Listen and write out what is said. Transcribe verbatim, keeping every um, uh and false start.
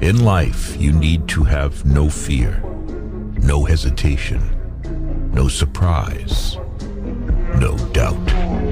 In life, you need to have no fear, no hesitation, no surprise, no doubt.